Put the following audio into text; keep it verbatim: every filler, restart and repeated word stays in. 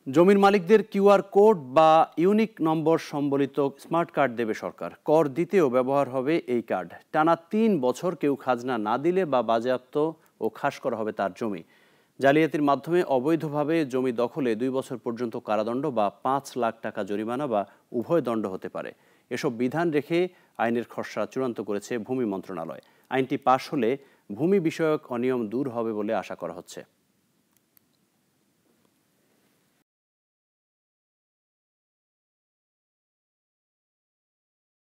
জমির মালিকদের QR code বা ইউনিক নম্বর সম্বলিত স্মার্ট কার্ড দেবে সরকার। কর দিতেও ব্যবহার হবে এই কার্ড। টানা তিন বছর কেউ খাজনা না দিলে বা বাজেয়াপ্ত ও খাস করা হবে তার জমি। জালিয়াতির মাধ্যমে অবৈধভাবে জমি দখলে দুই বছর পর্যন্ত কারাদণ্ড বা পাঁচ লাখ টাকা জরিমানা বা উভয় দণ্ড হতে পারে। এসব বিধান রেখে আইনের খসড়া চূড়ান্ত করেছে ভূমি মন্ত্রণালয়। আইনটি পাশ হলে ভূমি বিষয়ক অনিয়ম দূর হবে বলে আশা করা হচ্ছে।